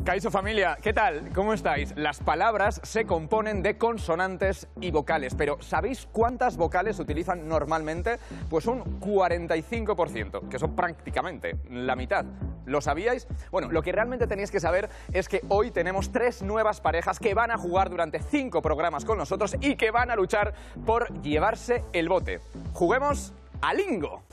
Kaixo familia, ¿qué tal? ¿Cómo estáis? Las palabras se componen de consonantes y vocales, pero ¿sabéis cuántas vocales se utilizan normalmente? Pues un 45%, que son prácticamente la mitad. ¿Lo sabíais? Bueno, lo que realmente tenéis que saber es que hoy tenemos 3 nuevas parejas que van a jugar durante 5 programas con nosotros y que van a luchar por llevarse el bote. Juguemos a Lingo.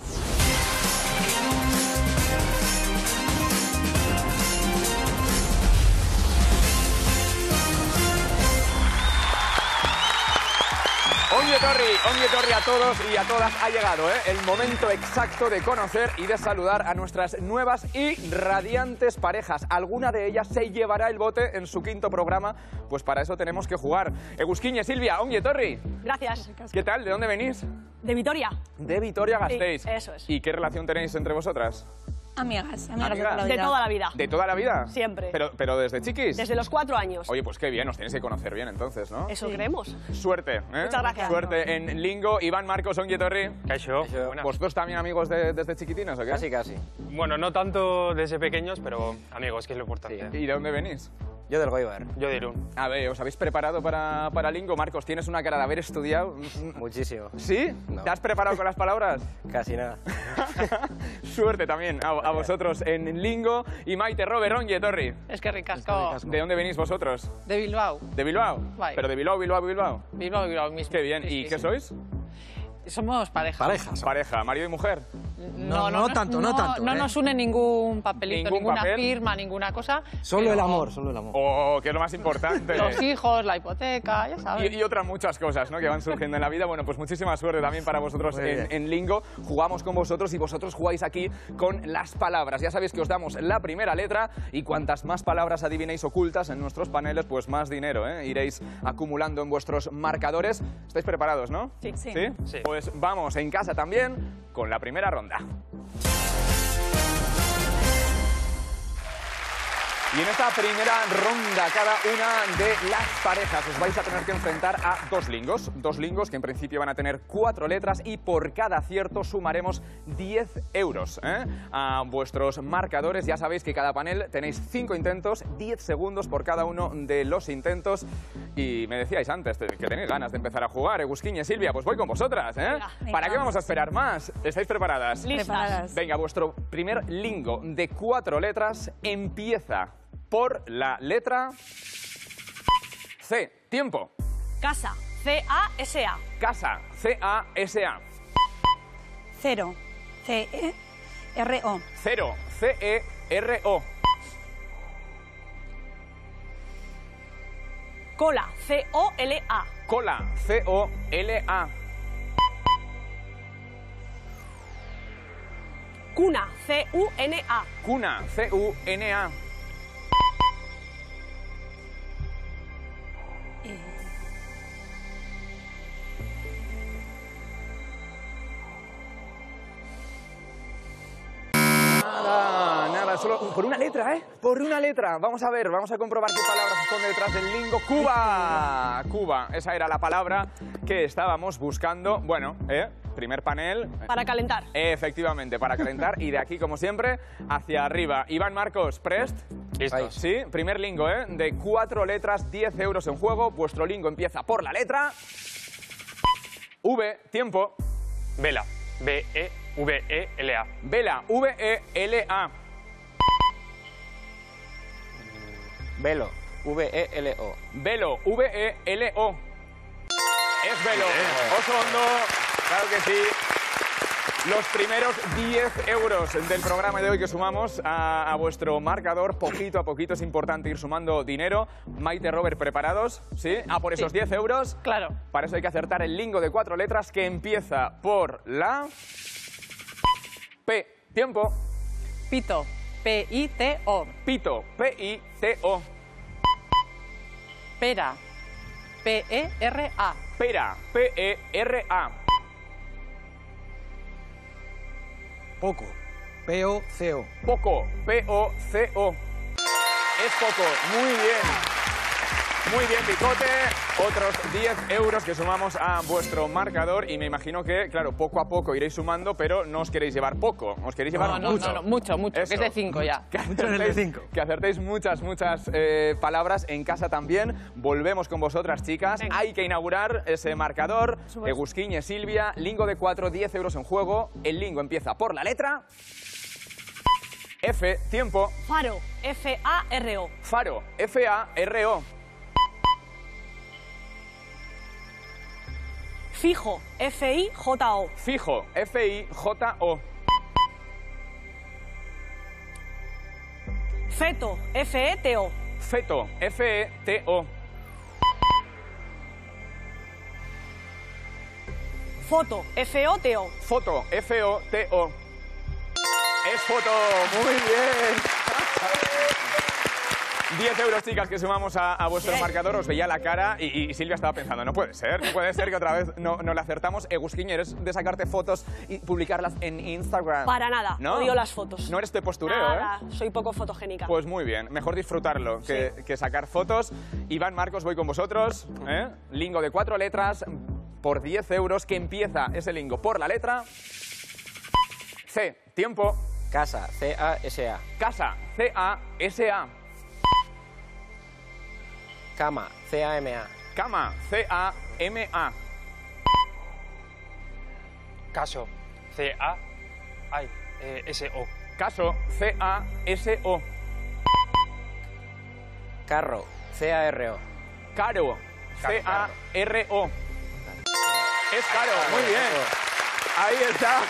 Ongi etorri a todos y a todas. Ha llegado el momento exacto de conocer y de saludar a nuestras nuevas y radiantes parejas. Alguna de ellas se llevará el bote en su 5.º programa, pues para eso tenemos que jugar. Egusquiñe, Silvia, ongi etorri. Gracias. ¿Qué tal? ¿De dónde venís? De Vitoria. De Vitoria-Gasteiz. Sí, eso es. ¿Y qué relación tenéis entre vosotras? Amigas de toda la vida. ¿De toda la vida? Siempre. ¿Pero desde chiquis? Desde los 4 años. Oye, pues qué bien, os tenéis que conocer bien entonces, ¿no? Eso creemos. Suerte, ¿eh? Muchas gracias. Suerte en Lingo. Iván, Marcos, ongi etorri. Kaixo. ¿Vosotros también amigos desde chiquitinos o qué? Casi, casi. Bueno, no tanto desde pequeños, pero amigos, que es lo importante. ¿Y de dónde venís? Yo del Goibar. Yo de Irún. A ver, ¿os habéis preparado para Lingo? Marcos, tienes una cara de haber estudiado. Muchísimo. ¿Sí? No. ¿Te has preparado con las palabras? Casi nada. Suerte también a vosotros en Lingo. Y Maite, Robert, ongi etorri. Es que ricasco. ¿De dónde venís vosotros? De Bilbao. ¿De Bilbao? Vale. ¿Pero de Bilbao Bilbao mismo. Qué bien. Sí, ¿Y sí, qué sí. sois? Somos pareja. Pareja, marido y mujer. No tanto. No nos une ningún papelito, ¿Ningún ninguna papel? firma, ninguna cosa. Solo pero el amor, solo el amor. Oh, que es lo más importante. Los hijos, la hipoteca, ya sabes. Y otras muchas cosas, ¿no?, que van surgiendo en la vida. Bueno, pues muchísima suerte también para vosotros en Lingo. Jugamos con vosotros y vosotros jugáis aquí con las palabras. Ya sabéis que os damos la primera letra y cuantas más palabras adivinéis ocultas en nuestros paneles, pues más dinero iréis acumulando en vuestros marcadores. ¿Estáis preparados, no? Sí. ¿Sí? Sí. Pues vamos en casa también con la primera ronda. Y en esta primera ronda, cada una de las parejas os vais a tener que enfrentar a 2 lingos. 2 lingos que en principio van a tener 4 letras y por cada acierto sumaremos 10 euros a vuestros marcadores. Ya sabéis que cada panel tenéis 5 intentos, 10 segundos por cada uno de los intentos. Y me decíais antes que tenéis ganas de empezar a jugar. Egusquiñe, Silvia, pues voy con vosotras. Venga, ¿Para qué vamos a esperar más? ¿Estáis preparadas? Listas. Venga, vuestro primer lingo de 4 letras empieza por la letra C. Tiempo. Casa. C-A-S-A. Casa. C-A-S-A. Cero. C-E-R-O. Cero. C-E-R-O. Cola. C-O-L-A. Cola. C-O-L-A. Cuna. C-U-N-A. Cuna. C-U-N-A. Nada, solo por una letra, Por una letra. Vamos a ver, vamos a comprobar qué palabra se esconde detrás del lingo. Cuba. Cuba, esa era la palabra que estábamos buscando. Bueno, primer panel. Para calentar. Efectivamente, para calentar. Y de aquí, como siempre, hacia arriba. Iván, Marcos, Prest. Listos. Sí, primer lingo, de 4 letras, 10 euros en juego. Vuestro lingo empieza por la letra V. Tiempo. Vela. B-E-V-E-L-A. Vela. V-E-L-A. Velo. V-E-L-O. Velo. V-E-L-O. Es velo. Oso hondo. Claro que sí. Los primeros 10 euros del programa de hoy que sumamos a vuestro marcador, poquito a poquito, es importante ir sumando dinero. Maite, Robert, ¿preparados? ¿Sí? ¿A por esos 10 euros? Claro. Para eso hay que acertar el lingo de 4 letras que empieza por la P. Tiempo. Pito. P-I-T-O. Pito. P-I-T-O. Pera. P-E-R-A. Pera. P-E-R-A. Poco. P-O-C-O. Poco. P-O-C-O. Es poco. Muy bien. Muy bien, Picote. Otros 10 euros que sumamos a vuestro marcador. Y me imagino que, claro, poco a poco iréis sumando, pero no os queréis llevar poco. Os queréis llevar mucho. No, mucho, que es de 5 ya. Que acertéis muchas palabras en casa también. Volvemos con vosotras, chicas. Venga. Hay que inaugurar ese marcador. Egusquiñe, Silvia, lingo de 4, 10 euros en juego. El lingo empieza por la letra F. Tiempo. Faro. F-A-R-O. Faro. F-A-R-O. Fijo. F-I-J-O. Fijo. F-I-J-O. Feto. F-E-T-O. Feto. F-E-T-O. Foto. F-O-T-O. Foto. F-O-T-O. Es foto. Muy bien. 10 euros, chicas, que sumamos a vuestro marcador. Os veía la cara y Silvia estaba pensando, no puede ser que otra vez no la acertamos. Egusquiñe, ¿eres de sacarte fotos y publicarlas en Instagram? Para nada. ¿No? Odio las fotos. No eres de postureo, Nada. Soy poco fotogénica. Pues muy bien, mejor disfrutarlo que sacar fotos. Iván, Marcos, voy con vosotros. Lingo de 4 letras por 10 euros, que empieza ese lingo por la letra C. Tiempo. Casa, C-A-S-A. Casa. C-A-S-A. Cama, C-A-M-A. Cama. C-A-M-A. Caso. C-A-S-O. Caso. C-A-S-O. Carro, C-A-R-O. Caro. C-A-R-O. Es caro. Muy bien. Ahí está.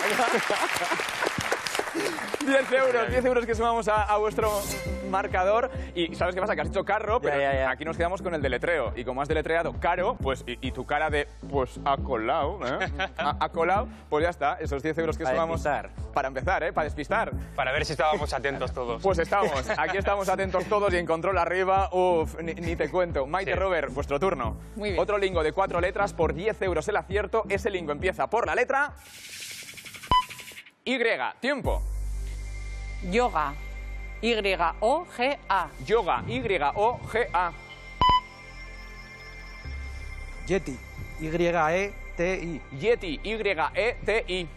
10 euros que sumamos a vuestro marcador. Y ¿sabes qué pasa? Que has dicho carro, pero Ya. aquí nos quedamos con el delettreo. Y como has deletreado caro, pues y tu cara de, pues, ha colado, ha colado, pues ya está. Esos 10 euros que Para sumamos... despistar. Para empezar, para despistar. Para ver si estábamos atentos todos. Pues estamos. Aquí estamos atentos todos y en control arriba, ni te cuento. Maite, Sí. Robert, vuestro turno. Muy bien. Otro lingo de 4 letras por 10 euros el acierto. Ese lingo empieza por la letra Y. Tiempo. Yoga. Y-O-G-A. Yoga. Y-O-G-A. Yeti. Y-E-T-I. Yeti. Y-E-T-I.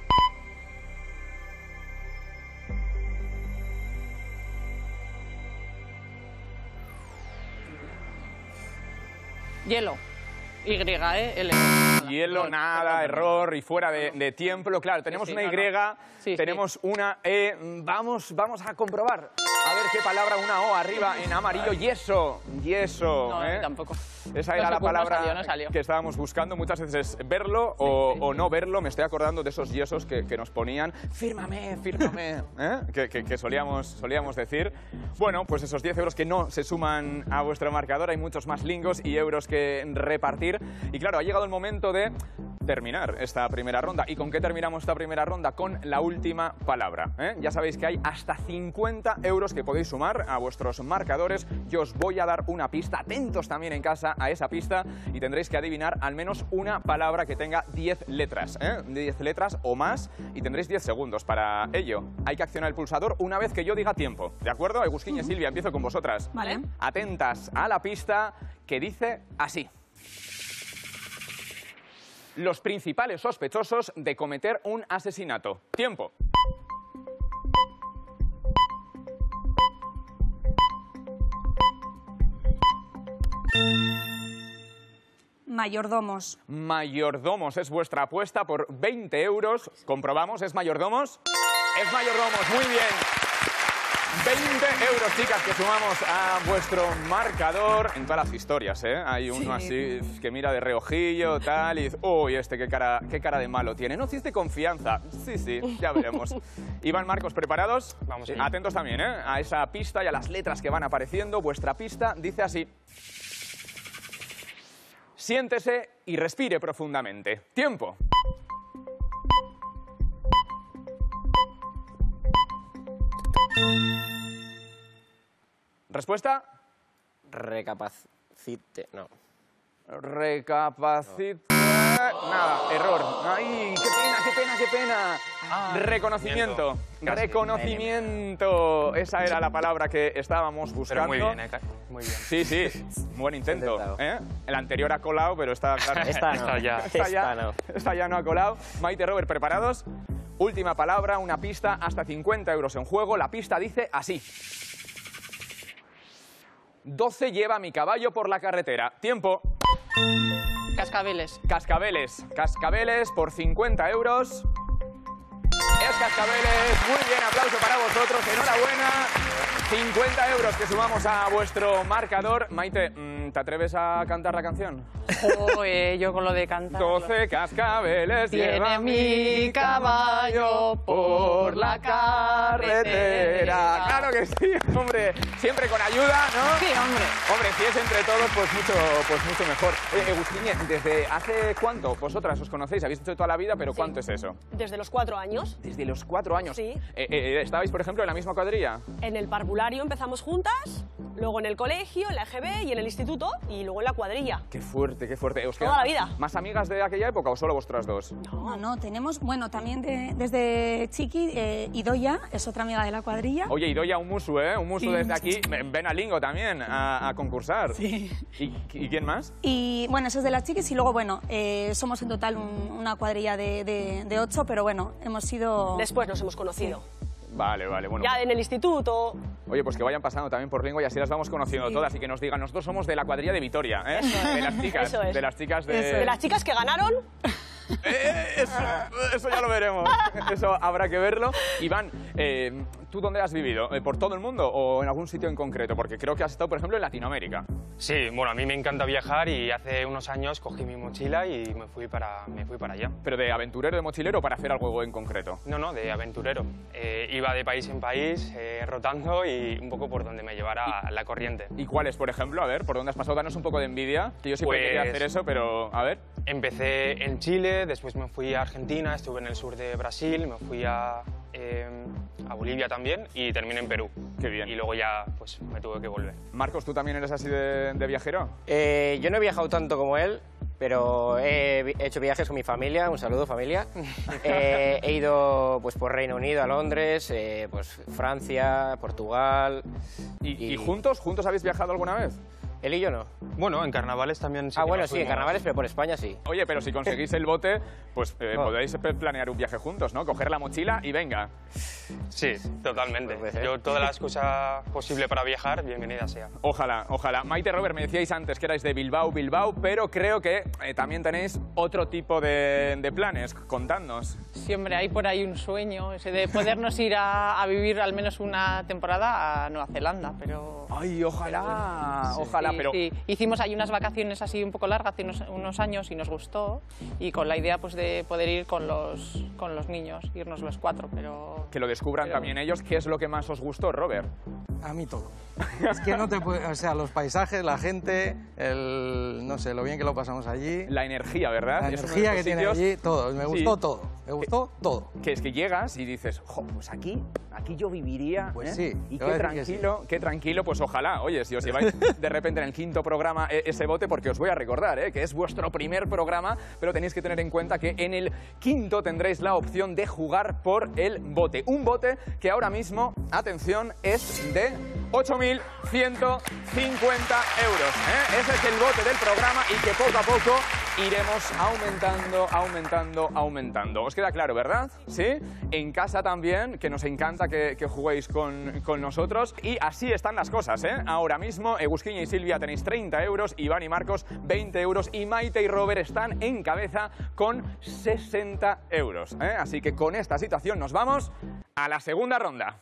Hielo. Y-E-L. Hielo, nada, error y fuera de tiempo. Claro, tenemos Sí, una no, Y, no. Sí, tenemos una E. Vamos a comprobar. A ver qué palabra, una O arriba en amarillo. Yeso. Yeso. No, tampoco. Esa No era se la pudo, palabra no salió. que estábamos buscando. Muchas veces verlo o no verlo. Me estoy acordando de esos yesos que nos ponían. Fírmame, fírmame. Que solíamos decir. Bueno, pues esos 10 euros que no se suman a vuestro marcador. Hay muchos más lingos y euros que repartir. Y claro, ha llegado el momento de terminar esta primera ronda. ¿Y con qué terminamos esta primera ronda? Con la última palabra. Ya sabéis que hay hasta 50 euros que podéis sumar a vuestros marcadores. Yo os voy a dar una pista. Atentos también en casa a esa pista y tendréis que adivinar al menos una palabra que tenga 10 letras. 10 letras o más y tendréis 10 segundos para ello. Hay que accionar el pulsador una vez que yo diga tiempo. ¿De acuerdo? Egusquiñe, Silvia, empiezo con vosotras. Vale. Atentas a la pista que dice así. Los principales sospechosos de cometer un asesinato. Tiempo. Mayordomos. Mayordomos es vuestra apuesta por 20 euros. ¿Comprobamos? ¿Es mayordomos? Es mayordomos, muy bien. 20 euros, chicas, que sumamos a vuestro marcador. En todas las historias, ¿eh? Hay uno así que mira de reojillo, tal, y dice, uy, qué cara de malo tiene. No existe confianza. Sí, ya veremos. Iván, Marcos, ¿preparados? Vamos allá. Atentos también, ¿eh? A esa pista y a las letras que van apareciendo. Vuestra pista dice así. Siéntese y respire profundamente. Tiempo. ¿Respuesta? Recapacite, no. Recapacita. Nada, error. ¡Ay, qué pena, qué pena, qué pena! Reconocimiento. Casi. Reconocimiento. Esa era la palabra que estábamos buscando. Pero muy bien, muy bien. Sí, sí, buen intento. El anterior ha colado, pero está claro. Esta no. Esta ya no ha colado. Maite, Robert, ¿preparados? Última palabra, una pista, hasta 50 euros en juego. La pista dice así. 12 lleva mi caballo por la carretera. Tiempo. Cascabeles. Cascabeles. Cascabeles por 50 euros. Es Cascabeles. Muy bien, aplauso para vosotros. Enhorabuena. 50 euros que sumamos a vuestro marcador. Maite, ¿te atreves a cantar la canción? Yo con lo de cantar. 12 cascabeles Tiene mi caballo por la carretera. Claro que sí, hombre. Siempre con ayuda, ¿no? Sí, hombre. Hombre, si es entre todos, pues mucho mejor. Oye, Agustín, ¿desde hace cuánto vosotras os conocéis? Habéis hecho toda la vida, pero ¿cuánto es eso? Desde los 4 años. Desde los 4 años. Sí. ¿Estabais, por ejemplo, en la misma cuadrilla? En el parvulario empezamos juntas, luego en el colegio, en la EGB y en el instituto, y luego en la cuadrilla. Qué fuerte, qué fuerte. ¿Os Toda quedan la vida. ¿Más amigas de aquella época o solo vosotras dos? No, tenemos, bueno, también desde Chiqui, Idoia es otra amiga de la cuadrilla. Oye, Idoia, un musu, ¿eh? Un musu Sí. desde aquí. Ven a Lingo también a concursar. Sí. ¿Y quién más? Y bueno, eso es de las chiquis y luego, bueno, somos en total una cuadrilla de 8, pero bueno, hemos sido... Después nos hemos conocido. Vale, bueno. Ya en el instituto. Oye, pues que vayan pasando también por Lingo y así las vamos conociendo Sí. todas y que nos digan, nosotros somos de la cuadrilla de Vitoria, ¿eh? De las chicas, Eso es. de las chicas de... De las chicas que ganaron. Eso ya lo veremos. Eso habrá que verlo. Iván, ¿tú dónde has vivido? ¿Por todo el mundo o en algún sitio en concreto? Porque creo que has estado, por ejemplo, en Latinoamérica. Sí, bueno, a mí me encanta viajar y hace unos años cogí mi mochila y me fui para allá. ¿Pero de aventurero, de mochilero o para hacer algo en concreto? No, de aventurero. Iba de país en país, rotando y un poco por donde me llevara la corriente. ¿Y cuáles, por ejemplo? A ver, ¿por dónde has pasado? Danos un poco de envidia, que yo siempre Pues- quería hacer eso, pero a ver. Empecé en Chile, después me fui a Argentina, estuve en el sur de Brasil, me fui a Bolivia también y terminé en Perú. Qué bien. Y luego ya pues me tuve que volver. Marcos, ¿tú también eres así de viajero? Yo no he viajado tanto como él, pero he hecho viajes con mi familia. Un saludo, familia. He ido pues, por Reino Unido, a Londres, pues, Francia, Portugal. ¿Y juntos habéis viajado alguna vez? Él y yo no. Bueno, en carnavales también sí. Bueno, sí, en carnavales, pero por España sí. Oye, pero si conseguís el bote, pues podéis planear un viaje juntos, ¿no? Coger la mochila y venga. Sí, totalmente. Puede ser. Yo toda la excusa posible para viajar, bienvenida sea. Ojalá. Maite, Robert, me decíais antes que erais de Bilbao, pero creo que también tenéis otro tipo de planes. Contadnos. Siempre hay por ahí un sueño, ese de podernos ir a vivir al menos una temporada a Nueva Zelanda, pero... Ay, ojalá, Sí, ojalá, pero... sí. Hicimos ahí unas vacaciones así un poco largas hace unos años y nos gustó, y con la idea pues de poder ir con los niños, irnos los 4, pero... Que lo descubran también ellos. ¿Qué es lo que más os gustó, Robert? A mí todo. Es que no te puede... O sea, los paisajes, la gente, no sé, lo bien que lo pasamos allí. La energía, ¿verdad? La Es uno de energía esos que tiene sitios allí, todo. Me gustó todo. Me gustó todo. Que es que llegas y dices, jo, pues aquí yo viviría. Pues sí, Y te voy qué a decir que tranquilo, qué tranquilo, pues ojalá. Oye, si os lleváis de repente en el 5.º programa ese bote, porque os voy a recordar que es vuestro primer programa, pero tenéis que tener en cuenta que en el 5.º tendréis la opción de jugar por el bote. Un bote que ahora mismo, atención, es de 8.150 euros. Ese es el bote del programa y que poco a poco iremos aumentando. ¿Os queda claro, verdad? ¿Sí? En casa también, que nos encanta que juguéis con nosotros. Y así están las cosas, ¿eh? Ahora mismo, Egusquiña y Silvia tenéis 30 euros, Iván y Marcos 20 euros y Maite y Robert están en cabeza con 60 euros. Así que con esta situación nos vamos a la segunda ronda.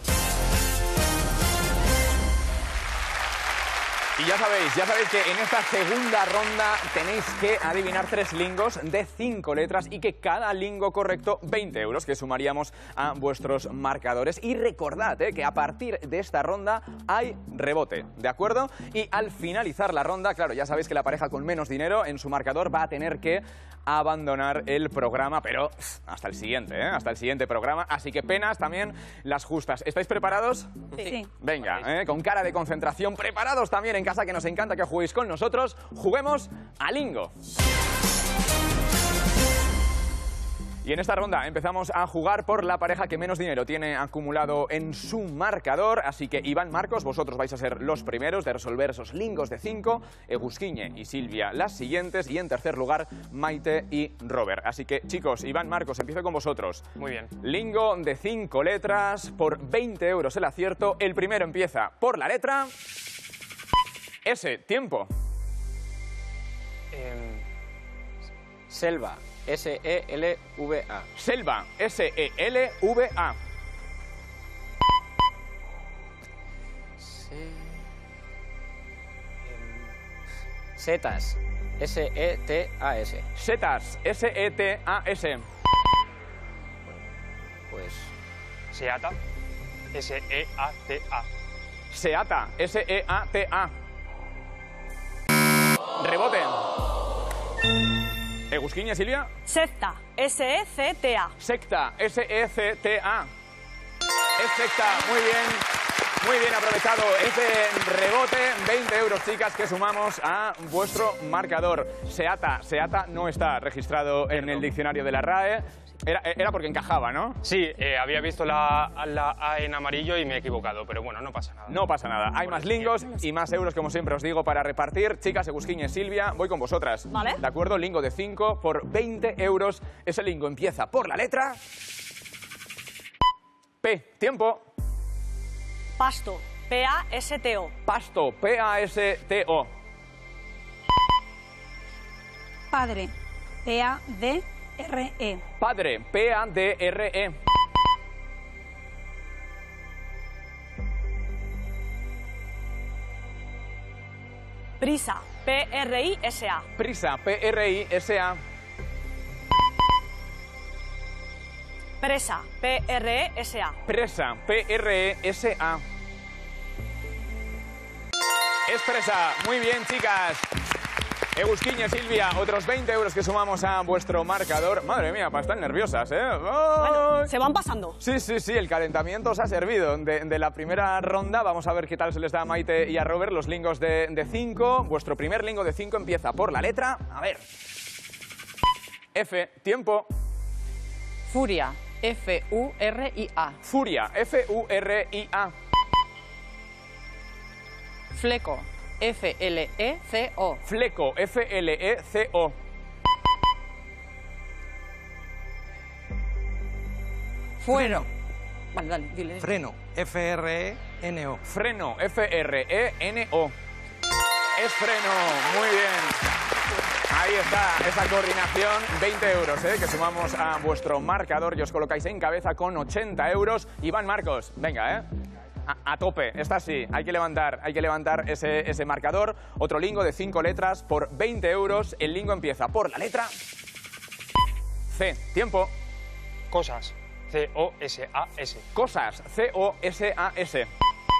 Y ya sabéis que en esta segunda ronda tenéis que adivinar 3 lingos de 5 letras y que cada lingo correcto 20 euros que sumaríamos a vuestros marcadores. Y recordad que a partir de esta ronda hay rebote, ¿de acuerdo? Y al finalizar la ronda, claro, ya sabéis que la pareja con menos dinero en su marcador va a tener que abandonar el programa, pero hasta el siguiente programa. Así que penas también las justas. ¿Estáis preparados? Sí. Venga, con cara de concentración, preparados también en casa, que nos encanta que juguéis con nosotros. Juguemos a Lingo. Y en esta ronda empezamos a jugar por la pareja que menos dinero tiene acumulado en su marcador. Así que Iván, Marcos, vosotros vais a ser los primeros de resolver esos lingos de 5. Egusquiñe y Silvia las siguientes. Y en tercer lugar, Maite y Robert. Así que, chicos, Iván, Marcos, empiezo con vosotros. Muy bien. Lingo de 5 letras por 20 euros el acierto. El primero empieza por la letra S. Tiempo. Selva. S-E-L-V-A. Selva. S-E-L-V-A. Setas. S-E-T-A-S. Setas. S-E-T-A-S. Pues Seata. S-E-A-T-A. Seata. S-E-A-T-A. Rebote. Egusquiñe, Silvia. Secta. S-E-C-T-A. Secta. S-E-C-T-A. Es secta. Muy bien. Muy bien aprovechado ese rebote. 20 euros, chicas, que sumamos a vuestro marcador. Seata. Seata no está registrado en el diccionario de la RAE. Era porque encajaba, ¿no? Sí, había visto la A en amarillo y me he equivocado, pero bueno, no pasa nada. No pasa nada. Hay más lingos y más euros, como siempre os digo, para repartir. Chicas, Egusquiñe, Silvia, voy con vosotras. Vale. ¿De acuerdo? Lingo de 5 por 20 euros. Ese lingo empieza por la letra P. Tiempo. Pasto. P-A-S-T-O. Pasto. P-A-S-T-O. Padre. P-A-D-R-E. Padre. P-A-D-R-E. Prisa. P-R-I-S-A. Prisa. P-R-I-S-A. Presa. P-R-E-S-A. Presa. P-R-E-S-A. Es presa. Muy bien, chicas. Egusquiñe, Silvia, otros 20 euros que sumamos a vuestro marcador. Madre mía, para estar nerviosas, ¿eh? Bueno, se van pasando. Sí, sí, sí, el calentamiento os ha servido. De la primera ronda, vamos a ver qué tal se les da a Maite y a Robert los lingos de 5. Vuestro primer lingo de 5 empieza por la letra, a ver, F. Tiempo. Furia. F-U-R-I-A. Furia. F-U-R-I-A. Fleco. F-L-E-C-O. Fleco. F-L-E-C-O. Fuero. Vale, dale, dile. Freno. F-R-E-N-O. Freno. F-R-E-N-O. Es freno. Muy bien. Ahí está, esa coordinación. 20 euros, que sumamos a vuestro marcador y os colocáis en cabeza con 80 euros. Iván, Marcos, venga, a tope, esta sí, hay que levantar ese marcador. Otro lingo de 5 letras por 20 euros. El lingo empieza por la letra C. Tiempo. Cosas. C-O-S-A-S. Cosas. C-O-S-A-S.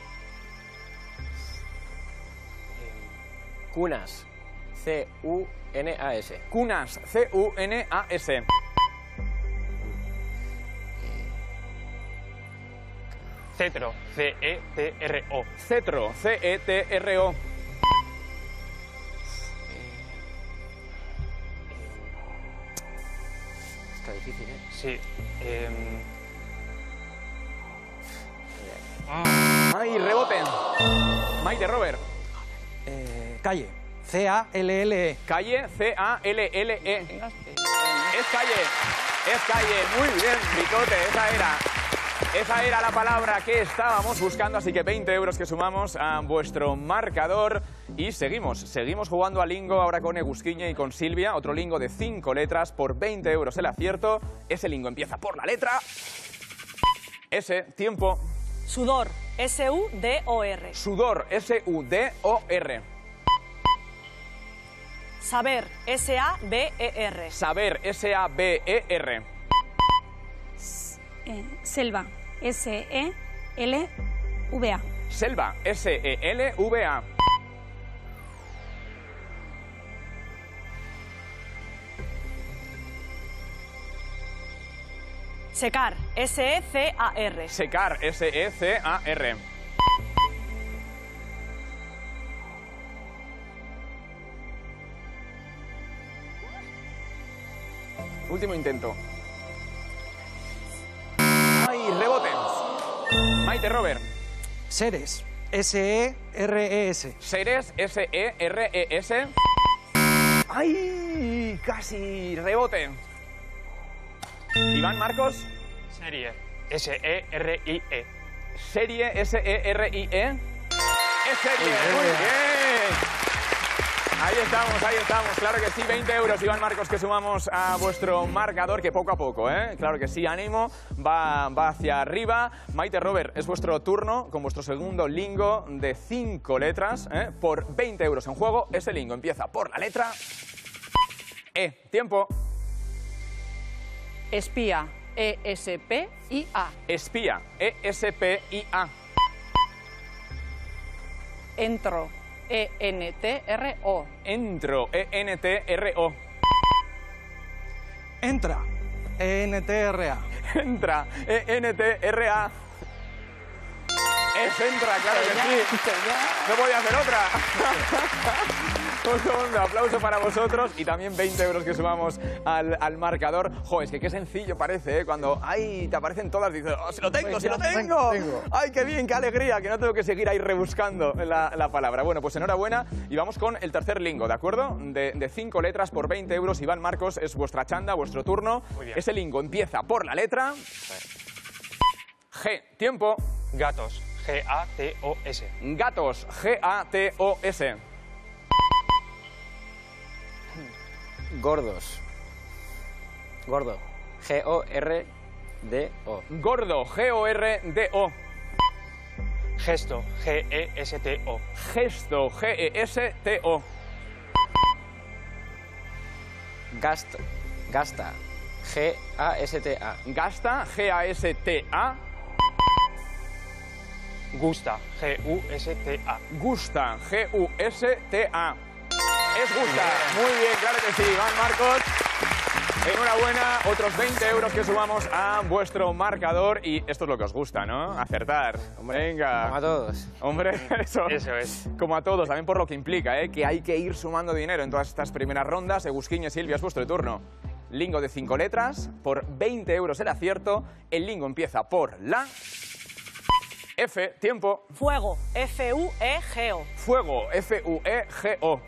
Cunas. C-U-N-A-S. Cunas. C-U-N-A-S. Cetro. C-E-T-R-O. Cetro. C-E-T-R-O. Está difícil, ¿eh? Sí. ¡Ay, reboten! Maite, Robert. Calle. C-A-L-L-E. Calle. C-A-L-L-E. Es calle. Es calle. Muy bien, Bicote. Esa era la palabra que estábamos buscando, así que 20 euros que sumamos a vuestro marcador. Y seguimos jugando a lingo ahora con Egusquiñe y con Silvia. Otro lingo de 5 letras por 20 euros el acierto. Ese lingo empieza por la letra S. Tiempo. Sudor. S-U-D-O-R. Sudor. S-U-D-O-R. Saber. S-A-B-E-R. Saber. S-A-B-E-R. Selva. S-E-L-V-A. Selva. S-E-L-V-A. Secar. S-E-C-A-R. Secar. S-E-C-A-R. Último intento. Maite, Robert. Seres. S-E-R-E-S. Seres, S-E-R-E-S. ¡Ay! Casi. Rebote. Iván, Marcos. Serie. S-E-R-I-E. Serie, S-E-R-I-E. Es serie. Muy bien. Ahí estamos, claro que sí, 20 euros, Iván, Marcos, que sumamos a vuestro marcador, que poco a poco, claro que sí, ánimo, va hacia arriba. Maite, Robert, es vuestro turno con vuestro segundo lingo de 5 letras, por 20 euros en juego. Ese lingo empieza por la letra E. Tiempo. Espía. E-S-P-I-A. Espía, E-S-P-I-A. Entro. E-N-T-R-O. Entro, E-N-T-R-O. Entra. E-N-T-R-A. Entra, E-N-T-R-A. Es entra, claro que sí. No podía hacer otra. Un segundo aplauso para vosotros y también 20 euros que sumamos al marcador. Jo, es que qué sencillo parece, cuando te aparecen todas y dices, ¡oh, si lo tengo, si lo tengo! ¡Ay, qué bien, qué alegría! Que no tengo que seguir ahí rebuscando la palabra. Bueno, pues enhorabuena y vamos con el tercer lingo, ¿de acuerdo? De 5 letras por 20 euros. Iván, Marcos, es vuestra chanda, vuestro turno. Muy bien. Ese lingo empieza por la letra G. Tiempo. Gatos. G-A-T-O-S. Gatos, G-A-T-O-S. Gordos. Gordo. G-O-R-D-O. Gordo, G-O-R-D-O. Gesto. G-E-S-T-O. Gesto, G-E-S-T-O. Gasta. G-A-S-T-A. Gasta, G-A-S-T-A. Gusta. G-U-S-T-A. Gusta, G-U-S-T-A. Es gusta. Muy bien, claro que sí. Iván, Marcos, enhorabuena. Otros 20 euros que sumamos a vuestro marcador. Y esto es lo que os gusta, ¿no? Acertar. Hombre, venga. como a todos. Hombre, eso es. Como a todos, también por lo que implica, que hay que ir sumando dinero en todas estas primeras rondas. Egusquiñe, Silvia, es vuestro turno. Lingo de 5 letras, por 20 euros el acierto. El lingo empieza por la F. Tiempo. Fuego. F-U-E-G-O. Fuego, F-U-E-G-O.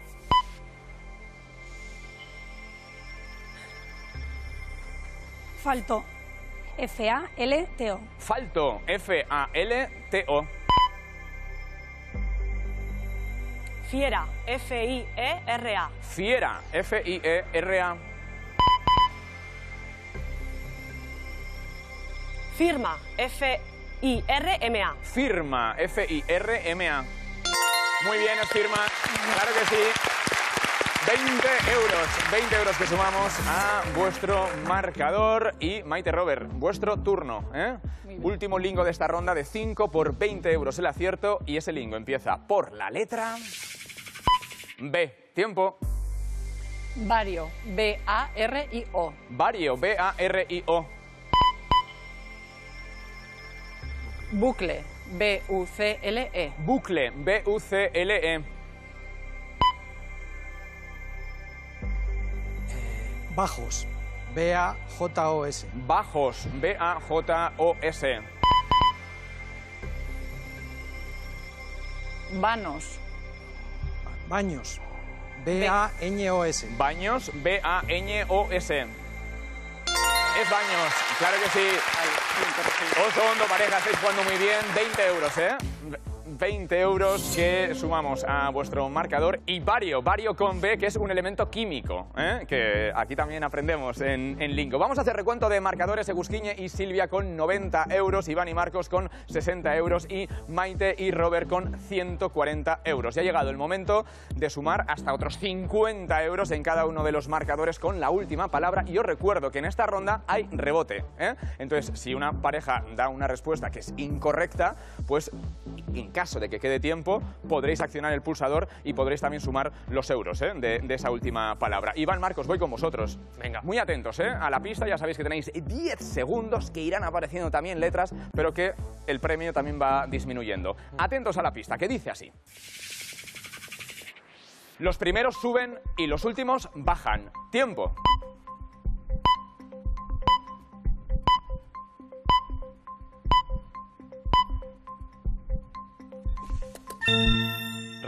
Falto. F-A-L-T-O. Falto, F-A-L-T-O. Fiera. F-I-E-R-A. Fiera, F-I-E-R-A. Firma. F-I-R-M-A. Firma, F-I-R-M-A. Muy bien, es firma. Claro que sí. 20 euros que sumamos a vuestro marcador. Y Maite, Robert, vuestro turno. Último lingo de esta ronda de 5 por 20 euros el acierto. Y ese lingo empieza por la letra B. Tiempo. Vario. B-A-R-I-O. Vario, B-A-R-I-O. Bucle. B-U-C-L-E. Bucle, B-U-C-L-E. Bajos. B-A-J-O-S. Bajos, B-A-J-O-S. Vanos. Baños. B-A-Ñ-O-S. Baños, B-A-Ñ-O-S. Es baños, claro que sí. Oso Hondo, pareja, estáis jugando muy bien. 20 euros, 20 euros que sumamos a vuestro marcador. Y bario con B, que es un elemento químico, que aquí también aprendemos en lingo. Vamos a hacer recuento de marcadores. Egusquiñe y Silvia con 90 euros, Iván y Marcos con 60 euros y Maite y Robert con 140 euros. Ya ha llegado el momento de sumar hasta otros 50 euros en cada uno de los marcadores con la última palabra. Y os recuerdo que en esta ronda hay rebote, Entonces, si una pareja da una respuesta que es incorrecta, pues en caso de que quede tiempo, podréis accionar el pulsador y podréis también sumar los euros de esa última palabra. Iván, Marcos, voy con vosotros. Venga. Muy atentos a la pista, ya sabéis que tenéis 10 segundos, que irán apareciendo también letras, pero que el premio también va disminuyendo. Atentos a la pista, que dice así. Los primeros suben y los últimos bajan. Tiempo.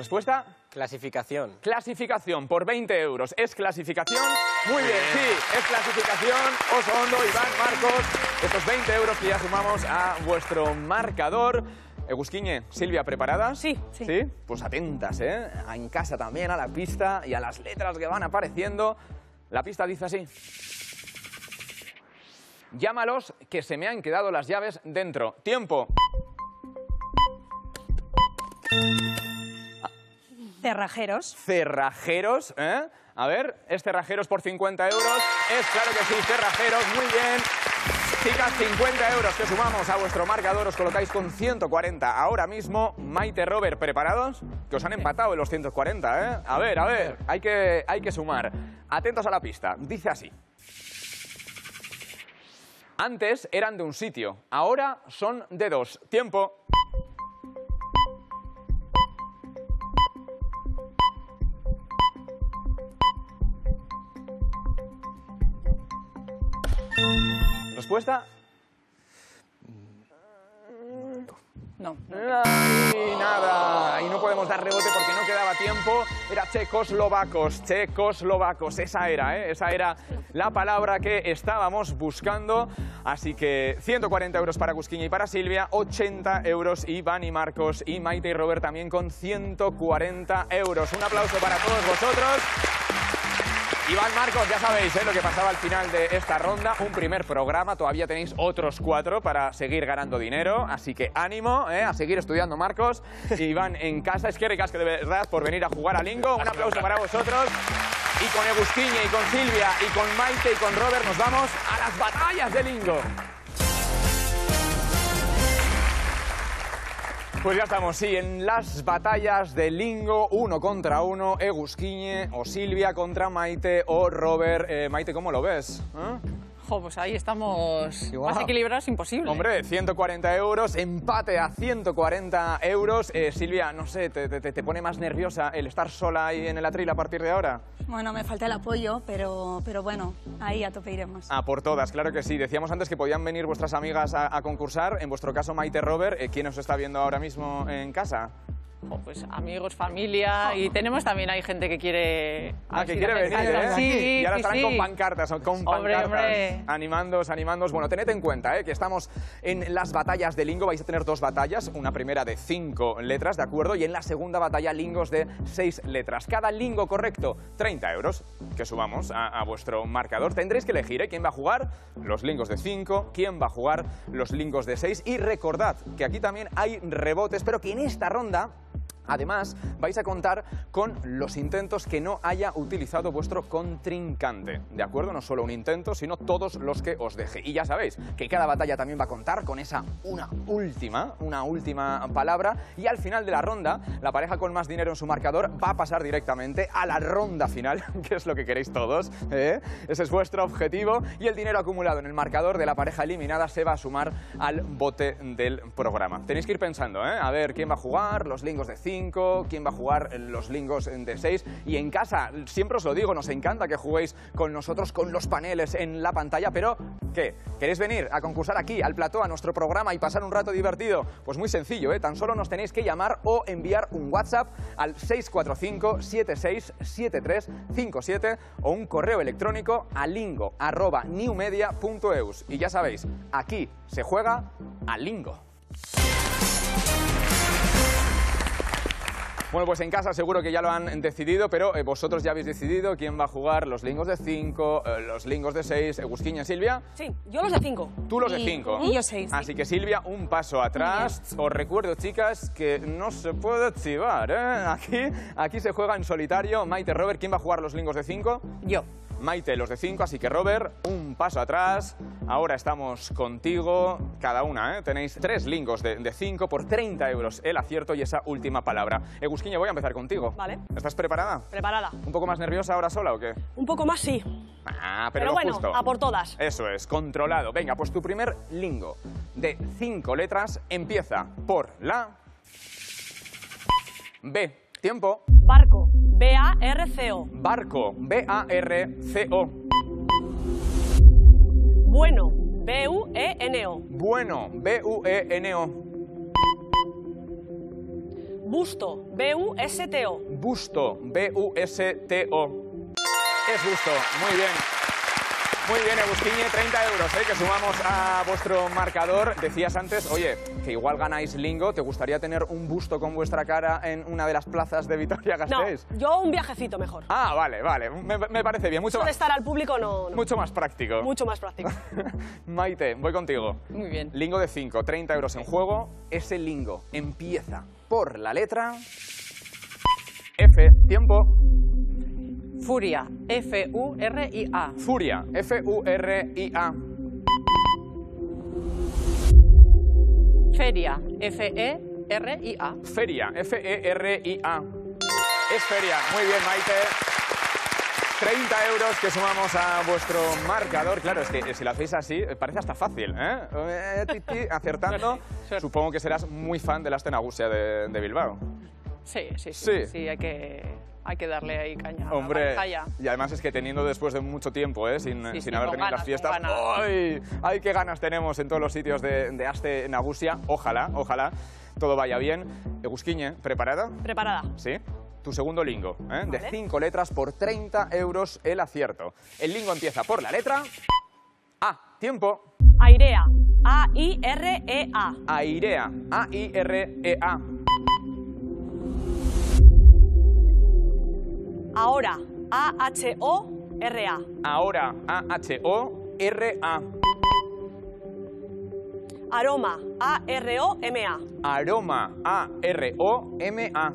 ¿Respuesta? Clasificación. Clasificación por 20 euros. ¿Es clasificación? Muy bien, sí, es clasificación. Oso Hondo, Iván, Marcos, estos 20 euros que ya sumamos a vuestro marcador. Egusquiñe, Silvia, ¿preparadas? Sí. ¿Sí? Pues atentas, ¿eh? En casa también a la pista y a las letras que van apareciendo. La pista dice así. Llámalos, que se me han quedado las llaves dentro. Tiempo. Cerrajeros. Cerrajeros, ¿eh? A ver, ¿es cerrajeros por 50 euros? Es claro que sí, cerrajeros, muy bien. Chicas, 50 euros que sumamos a vuestro marcador, os colocáis con 140 ahora mismo. Maite, Robert, ¿preparados? Que os han empatado en los 140, ¿eh? A ver, hay que sumar. Atentos a la pista, dice así. Antes eran de un sitio, ahora son de dos. Tiempo. ¿Respuesta? No. Ay, nada. Y no podemos dar rebote porque no quedaba tiempo. Era checoslovacos, checoslovacos. Esa era la palabra que estábamos buscando. Así que 140 euros para Egusquiñe y para Silvia, 80 euros Iván y Marcos, y Maite y Robert también con 140 euros. Un aplauso para todos vosotros. Iván, Marcos, ya sabéis lo que pasaba al final de esta ronda. Un primer programa, todavía tenéis otros 4 para seguir ganando dinero. Así que ánimo, a seguir estudiando, Marcos. Iván en casa, es que ricasco de verdad por venir a jugar a Lingo. Un aplauso para vosotros. Y con Egusquiñe, y con Silvia, y con Maite, y con Robert nos vamos a las batallas de Lingo. Pues ya estamos, sí, en las batallas de Lingo, 1 contra 1, Egusquiñe o Silvia contra Maite o Robert. Maite, ¿cómo lo ves? Pues ahí estamos Igual. más equilibrados, imposible. Hombre, 140 euros, empate a 140 euros. Silvia, no sé, ¿te pone más nerviosa el estar sola ahí en el atril a partir de ahora? Bueno, me falta el apoyo, pero bueno, ahí a tope iremos. Ah, por todas, claro que sí. Decíamos antes que podían venir vuestras amigas a concursar. En vuestro caso, Maite, Robert, ¿quién os está viendo ahora mismo en casa? Pues amigos, familia, y tenemos también hay gente que quiere... Ah, que quiere venir, ¿eh? Sí, y ahora sí, estarán sí. con pancartas, Hombre. animándoos. Bueno, tened en cuenta que estamos en las batallas de Lingo. Vais a tener 2 batallas, una primera de 5 letras, ¿de acuerdo? Y en la segunda batalla, lingos de 6 letras. Cada lingo correcto, 30 euros, que subamos a vuestro marcador. Tendréis que elegir quién va a jugar los lingos de 5, quién va a jugar los lingos de 6. Y recordad que aquí también hay rebotes, pero que en esta ronda... Además, vais a contar con los intentos que no haya utilizado vuestro contrincante, ¿de acuerdo? No solo un intento, sino todos los que os deje. Y ya sabéis que cada batalla también va a contar con esa una última palabra. Y al final de la ronda, la pareja con más dinero en su marcador va a pasar directamente a la ronda final, que es lo que queréis todos, ¿eh? Ese es vuestro objetivo. Y el dinero acumulado en el marcador de la pareja eliminada se va a sumar al bote del programa. Tenéis que ir pensando, a ver quién va a jugar los lingos de 5, quién va a jugar los lingos de 6. Y en casa, siempre os lo digo, nos encanta que juguéis con nosotros, con los paneles en la pantalla, pero ¿qué? ¿Queréis venir a concursar aquí, al plató, a nuestro programa y pasar un rato divertido? Pues muy sencillo, tan solo nos tenéis que llamar o enviar un WhatsApp al 645-767357 o un correo electrónico a lingo@newmedia.eus. Y ya sabéis, aquí se juega a Lingo. Bueno, pues en casa seguro que ya lo han decidido, pero vosotros ya habéis decidido quién va a jugar los lingos de 5, los lingos de 6. Egusquiñe, Silvia. Sí, yo los de 5. Tú los de 5. Y yo 6. Así que Silvia, un paso atrás. Os recuerdo, chicas, que no se puede chivar, Aquí se juega en solitario. Maite, Robert, ¿quién va a jugar los lingos de 5? Yo. Maite, los de 5, así que Robert, un paso atrás. Ahora estamos contigo, cada una, Tenéis 3 lingos de 5 por 30 euros el acierto y esa última palabra. Egusquiñe, voy a empezar contigo. Vale. ¿Estás preparada? Preparada. ¿Un poco más nerviosa ahora sola o qué? Un poco más sí. Pero lo bueno, justo. a por todas. Eso es, controlado. Venga, pues tu primer lingo de 5 letras empieza por la B. Tiempo. Barco. B-A-R-C-O. Barco. B-A-R-C-O. Bueno. B-U-E-N-O. Bueno. B-U-E-N-O. Busto, B-U-S-T-O. Busto, B-U-S-T-O. Es busto, muy bien. Muy bien, Egusquiñe, 30 euros, que sumamos a vuestro marcador. Decías antes, oye, que igual ganáis Lingo. ¿Te gustaría tener un busto con vuestra cara en una de las plazas de Vitoria-Gasteiz? No, yo un viajecito mejor. Ah, vale, vale. Me parece bien. Mucho Eso de más, estar al público no. mucho más práctico. Mucho más práctico. Maite, voy contigo. Muy bien. Lingo de 5, 30 euros en juego. Ese lingo empieza por la letra F. Tiempo. Furia, F-U-R-I-A. Furia, F-U-R-I-A. Feria, F-E-R-I-A. Feria, F-E-R-I-A. Es feria. Muy bien, Maite. 30 euros que sumamos a vuestro marcador. Claro, es que si lo hacéis así, parece hasta fácil, ¿eh? Acertando. Suerte. Supongo que serás muy fan de la Astenagusia de Bilbao. Sí, Sí. hay que darle ahí caña. a la Hombre, pantalla. y además es que teniendo después de mucho tiempo, sin Sí, haber con tenido las ganas, fiestas, con ganas. ¡ay! ¡Ay, qué ganas tenemos en todos los sitios de Aste Nagusia! Ojalá todo vaya bien. Egusquiñe, ¿preparada? Preparada. Sí. Tu segundo lingo, de Vale. 5 letras por 30 euros el acierto. El lingo empieza por la letra A. Tiempo. Airea, A-I-R-E-A. Airea, A-I-R-E-A. Ahora, A-H-O-R-A. Ahora, A-H-O-R-A. Aroma, A-R-O-M-A. Aroma, A-R-O-M-A.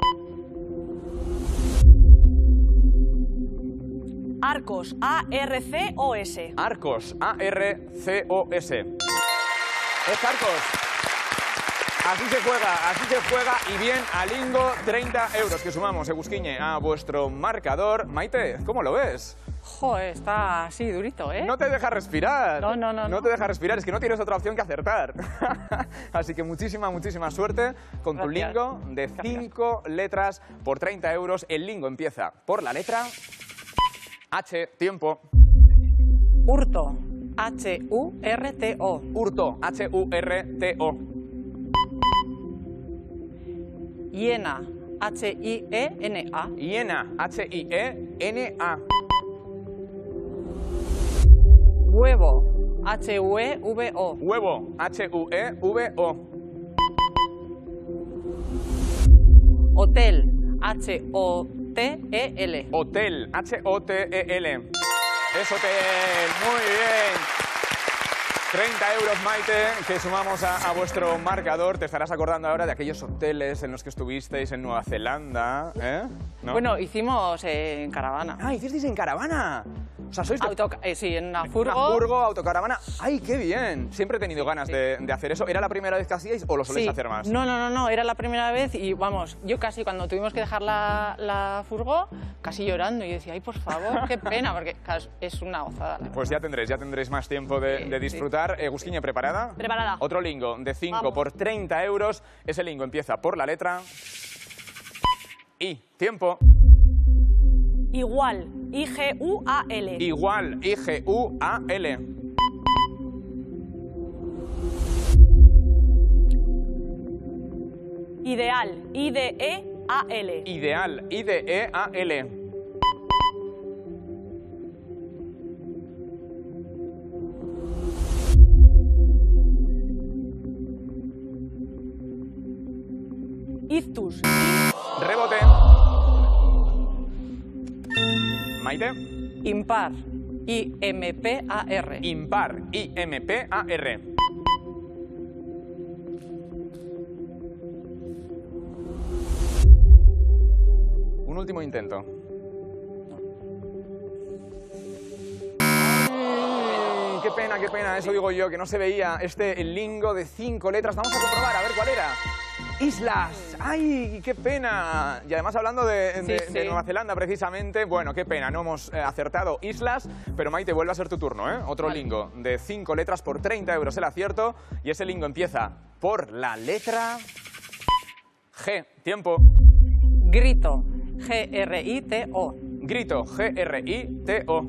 Arcos, A-R-C-O-S. Arcos, A-R-C-O-S. Es Arcos. Así se juega y bien, a Lingo, 30 euros que sumamos, Egusquiñe, a vuestro marcador. Maite, ¿cómo lo ves? Joder, está así durito, ¿eh? No te deja respirar. No. No te deja respirar, es que no tienes otra opción que acertar. Así que muchísima suerte con tu Gracias. Lingo de 5 letras por 30 euros. El Lingo empieza por la letra H. Tiempo. Hurto, H-U-R-T-O. Hurto, H-U-R-T-O. Hiena, H-I-E-N-A. Hiena, H-I-E-N-A. Huevo, H-U-E-V-O. Huevo, H-U-E-V-O. Hotel, H-O-T-E-L. Hotel, H-O-T-E-L. Es hotel, muy bien. 30 euros, Maite, que sumamos a vuestro marcador. Te estarás acordando ahora de aquellos hoteles en los que estuvisteis en Nueva Zelanda, ¿eh? ¿No? Bueno, hicimos en caravana. Ah, hicisteis en caravana. O sea, sois de... Sí, en una Una furgo. furgo, autocaravana. ¡Ay, qué bien! Siempre he tenido ganas de hacer eso. ¿Era la primera vez que hacíais o lo soléis Sí. hacer más? No, era la primera vez y vamos, yo casi cuando tuvimos que dejar la furgo, casi llorando y decía, ay, por favor, qué pena, porque claro, es una gozada. la Pues ya tendréis más tiempo de Sí, disfrutar. Egusquiñe, ¿preparada? Preparada. Otro lingo de 5 Vamos. por 30 euros. Ese lingo empieza por la letra I. Tiempo. Igual, I-G-U-A-L. Igual, I-G-U-A-L. Ideal, I-D-E-A-L. Ideal, I-D-E-A-L. Ictus, Rebote. Maite. Impar, I-M-P-A-R. Impar, I-M-P-A-R. Un último intento. Qué pena, eso digo yo, que no se veía este lingo de 5 letras. Vamos a comprobar, a ver cuál era. Islas, ¡ay, qué pena! Y además hablando de Nueva Zelanda precisamente, bueno, qué pena, no hemos acertado islas, pero Maite, vuelve a ser tu turno, ¿eh? Otro lingo de 5 letras por 30 euros el acierto, y ese lingo empieza por la letra G. Tiempo. Grito, G-R-I-T-O. Grito, G-R-I-T-O.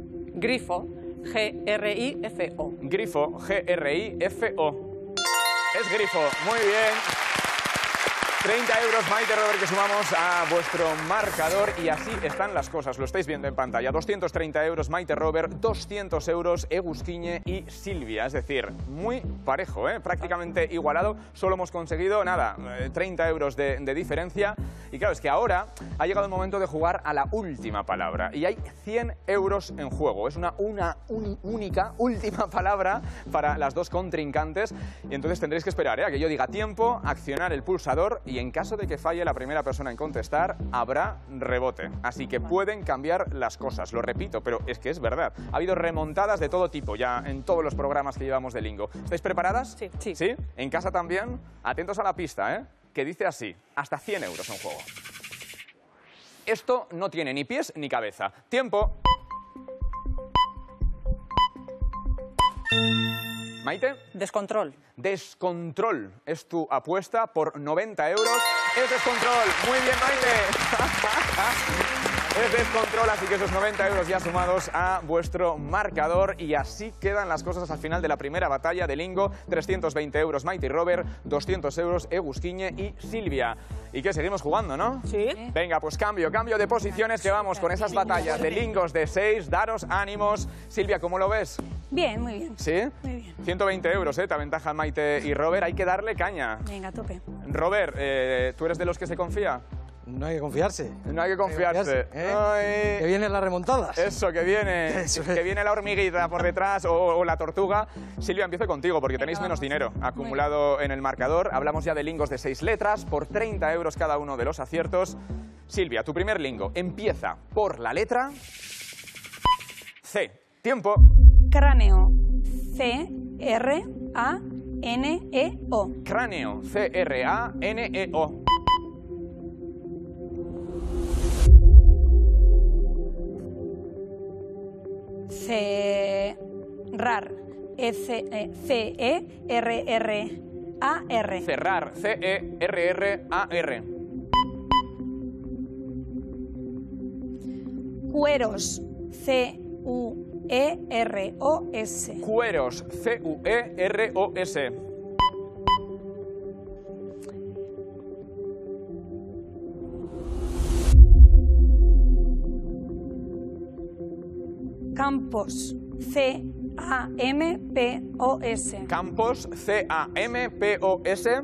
Grifo, G-R-I-F-O. Grifo, G-R-I-F-O. Es grifo, muy bien. 30 euros, Maite, Robert, que sumamos a vuestro marcador y así están las cosas, lo estáis viendo en pantalla. 230 euros, Maite, Robert, 200 euros, Egusquiñe y Silvia. Es decir, muy parejo, prácticamente igualado. Solo hemos conseguido, nada, 30 euros de diferencia. Y claro, es que ahora ha llegado el momento de jugar a la última palabra. Y hay 100 euros en juego. Es una única, última palabra para las dos contrincantes. Y entonces tendréis que esperar a que yo diga tiempo, accionar el pulsador y en caso de que falle la primera persona en contestar, habrá rebote. Así que pueden cambiar las cosas, lo repito, pero es que es verdad. Ha habido remontadas de todo tipo ya en todos los programas que llevamos de Lingo. ¿Estáis preparadas? Sí. ¿Sí? ¿En casa también? Atentos a la pista, que dice así, hasta 100 euros en juego. Esto no tiene ni pies ni cabeza. ¡Tiempo! Maite. Descontrol. Descontrol es tu apuesta por 90 euros. Es Descontrol. Muy bien, Maite. Es Descontrol, así que esos 90 euros ya sumados a vuestro marcador. Y así quedan las cosas al final de la primera batalla de Lingo. 320 euros Maite y Robert, 200 euros Egusquiñe y Silvia. ¿Y qué? Seguimos jugando, ¿no? Sí. Venga, pues cambio de posiciones, que vamos con esas batallas de Lingos de 6. Daros ánimos. Silvia, ¿cómo lo ves? Bien, muy bien. ¿Sí? Muy bien. 120 euros, te aventaja Maite y Robert. Hay que darle caña. Venga, a tope. Robert, ¿tú eres de los que se confía? No hay que confiarse. No hay que confiarse. Que vienen las remontadas. Eso, que viene. Eso es. Que viene la hormiguita por detrás o la tortuga. Silvia, empiezo contigo porque tenéis menos dinero acumulado en el marcador. Hablamos ya de lingos de 6 letras por 30 euros cada uno de los aciertos. Silvia, tu primer lingo empieza por la letra C. Tiempo. Cráneo. C-R-A-N-E-O. Cráneo. C-R-A-N-E-O. Cerrar. C-E-R-R-A-R. Cerrar. C-E-R-R-A-R. Cueros. C-U-E-R-O-S. Cueros. C-U-E-R-O-S. Campos. C-A-M-P-O-S. Campos. C-A-M-P-O-S.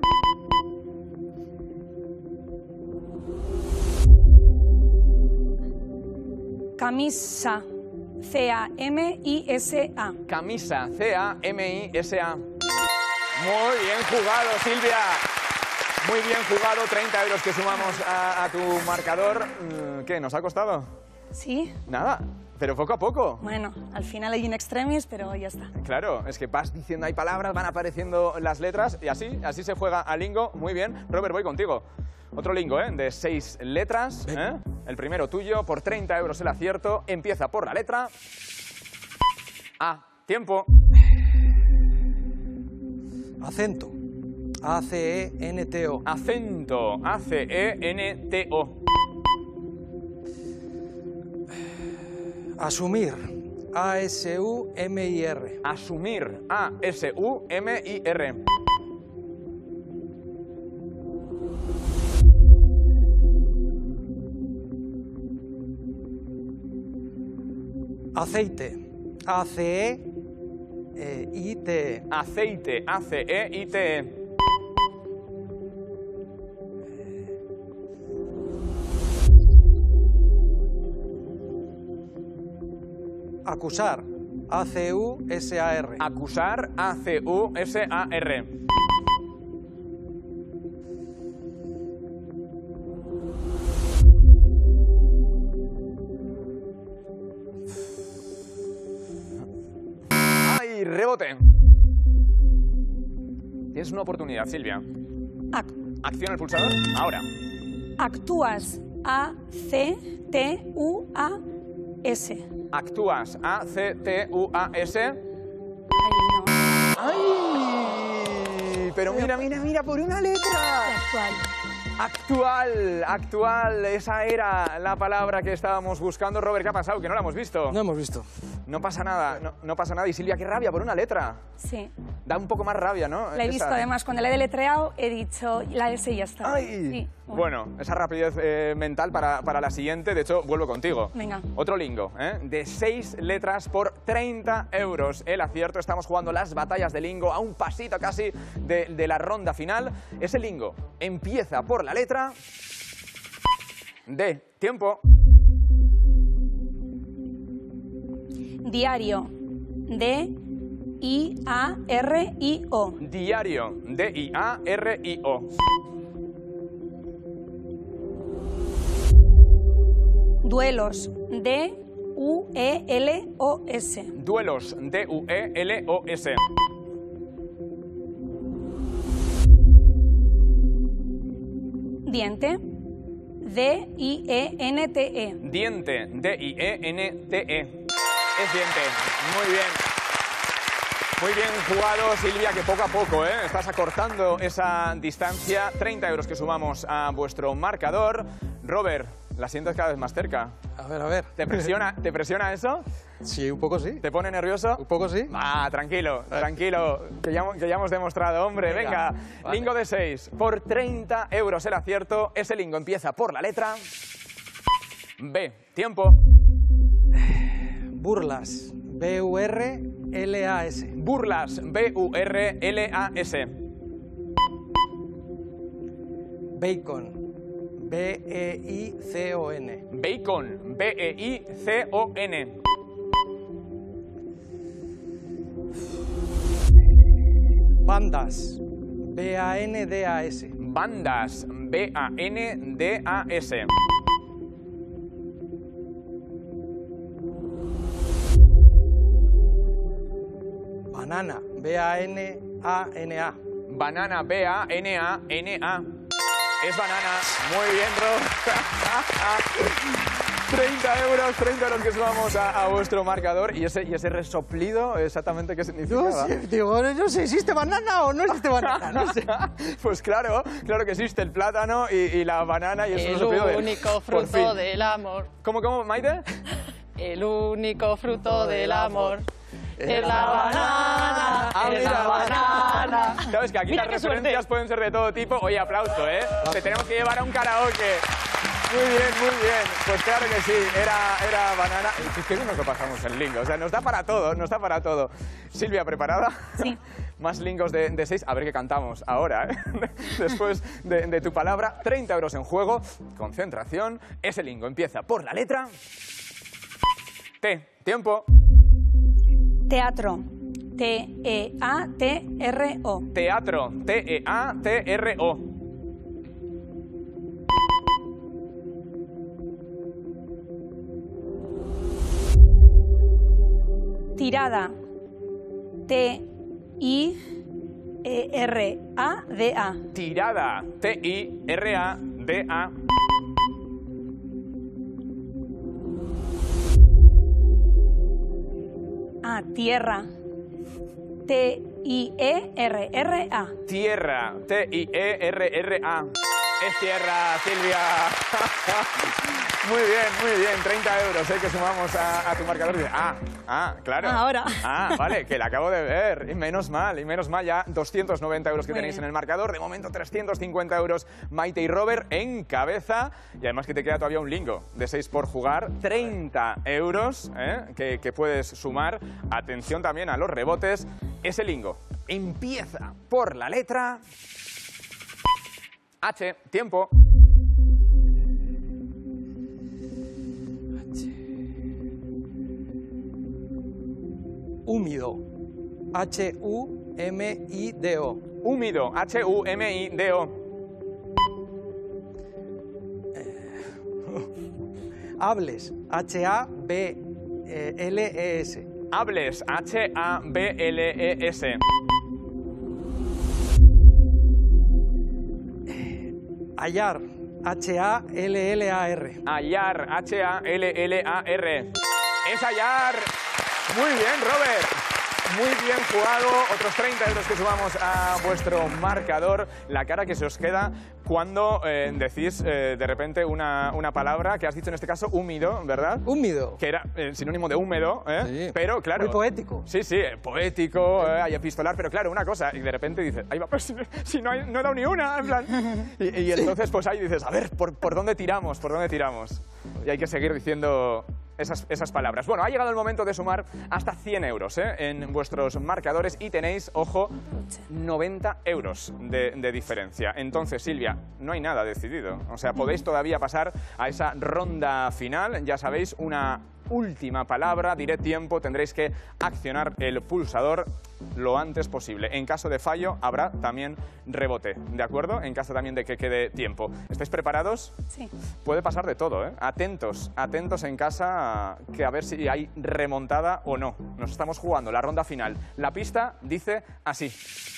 Camisa. C-A-M-I-S-A. Camisa. C-A-M-I-S-A. Muy bien jugado, Silvia. Muy bien jugado. 30 euros que sumamos a tu marcador. ¿Qué? ¿Nos ha costado? Sí. Nada, pero poco a poco. Bueno, al final hay in extremis, pero ya está. Claro, es que vas diciendo, hay palabras, van apareciendo las letras y así se juega a Lingo. Muy bien. Robert, voy contigo. Otro Lingo, de 6 letras. El primero tuyo, por 30 euros el acierto. Empieza por la letra A. Tiempo. Acento. A-C-E-N-T-O. Acento. A-C-E-N-T-O. Asumir. A-S-U-M-I-R. Asumir. A-S-U-M-I-R. Aceite. A-C-E-I-T-E. Aceite. A-C-E-I-T-E. Acusar. A-C-U-S-A-R. Acusar. A-C-U-S-A-R. ¡Ay, rebote! Tienes una oportunidad, Silvia. Acciona el pulsador ahora. Actúas. A-C-T-U-A-S. Actúas. A-C-T-U-A-S. Ay, no. ¡Ay! Pero mira, por una letra. Actual. Actual, esa era la palabra que estábamos buscando. Robert, ¿qué ha pasado? Que no la hemos visto. No hemos visto. No pasa nada, no pasa nada. Y Silvia, qué rabia por una letra. Sí. Da un poco más rabia, ¿no? La he visto, además, cuando la he deletreado, he dicho, la S ya está. ¡Ay! Sí, Bueno, esa rapidez mental para la siguiente. De hecho, vuelvo contigo. Venga. Otro lingo, de 6 letras por 30 euros. El acierto, estamos jugando las batallas de lingo a un pasito casi de la ronda final. Ese lingo empieza por la letra D. Tiempo. Diario. D-I-A-R-I-O. Diario. D-I-A-R-I-O. Duelos. D-U-E-L-O-S. Duelos. D-U-E-L-O-S. Diente. D-I-E-N-T-E. Diente. D-I-E-N-T-E. Es diente. Muy bien. Muy bien jugado, Silvia, que poco a poco estás acortando esa distancia. 30 euros que sumamos a vuestro marcador. Robert, la sientes cada vez más cerca. A ver. ¿Te presiona eso? Sí, un poco sí. ¿Te pone nervioso? Un poco sí. Tranquilo, que ya hemos demostrado, hombre. Venga, vale. Lingo de 6 por 30 euros el acierto. Ese lingo empieza por la letra B. Tiempo. Burlas. B-U-R-L-A-S. Burlas. B-U-R-L-A-S. Bacon. B-E-I-C-O-N. Bacon. B-E-I-C-O-N. Bandas. B-A-N-D-A-S. Bandas. B-A-N-D-A-S. Banana. B-A-N-A-N-A. Banana. B-A-N-A-N-A. Es banana. Muy bien, Rob. 30 euros que sumamos a vuestro marcador. ¿Y ese resoplido exactamente qué significaba? No sé, ¿existe banana o no existe banana? No sé. Pues claro que existe el plátano y la banana y El resoplido de... único Por fin. fruto del amor. ¿Cómo, Maite? El único fruto del amor. Es la Ah, banana, es mira. la banana. Sabes que aquí Mira las qué referencias suerte. pueden ser de todo tipo. Oye, aplauso, Te tenemos que llevar a un karaoke. Muy bien. Pues claro que sí, era banana. Es que nos lo pasamos en lingo. O sea, nos da para todo. Silvia, ¿preparada? Sí. Más lingos de 6. A ver qué cantamos ahora, Después de tu palabra, 30 euros en juego. Concentración. Ese lingo empieza por la letra T. Tiempo. Teatro. T-E-A-T-R-O. Teatro. T-E-A-T-R-O. Tirada. T-I-R-A-D-A. Tirada. T-I-R-A-D-A. Tierra. T-I-E-R-R-A. Tierra. T-I-E-R-R-A. Es tierra, Silvia. Muy bien. 30 euros que sumamos a tu marcador. Claro. Ahora. Vale, que la acabo de ver. Y menos mal, ya 290 euros que Muy tenéis bien. en el marcador. De momento 350 euros Maite y Robert en cabeza. Y además que te queda todavía un lingo de 6 por jugar. 30 euros que puedes sumar. Atención también a los rebotes. Ese lingo empieza por la letra H. Tiempo. Húmido. H-U-M-I-D-O. Húmido. H-U-M-I-D-O. Hables. H-A-B-L-E-S. Hables. H-A-B-L-E-S. Hallar. H-A-L-L-A-R. Hallar. H-A-L-L-A-R. Es hallar. Muy bien, Robert. muy bien jugado. Otros 30 euros que sumamos a vuestro marcador. La cara que se os queda cuando decís de repente una palabra que has dicho en este caso húmido, ¿verdad? Húmido. Que era sinónimo de húmedo, Sí. pero claro... Muy poético. Sí, sí, poético, y epistolar, pero claro, una cosa, y de repente dices, ahí va, pues si no he dado ni una, en plan... Y entonces pues ahí dices, a ver, ¿por dónde tiramos? ¿Por dónde tiramos? Y hay que seguir diciendo esas palabras. Bueno, ha llegado el momento de sumar hasta 100 euros en vuestros marcadores y tenéis, ojo, 90 euros de diferencia. Entonces, Silvia, no hay nada decidido. O sea, podéis todavía pasar a esa ronda final. Ya sabéis, una última palabra, diré tiempo, tendréis que accionar el pulsador lo antes posible. En caso de fallo, habrá también rebote, ¿de acuerdo? En caso también de que quede tiempo. ¿Estáis preparados? Sí. Puede pasar de todo, ¿eh? Atentos, atentos en casa, que a ver si hay remontada o no. Nos estamos jugando la ronda final. La pista dice así.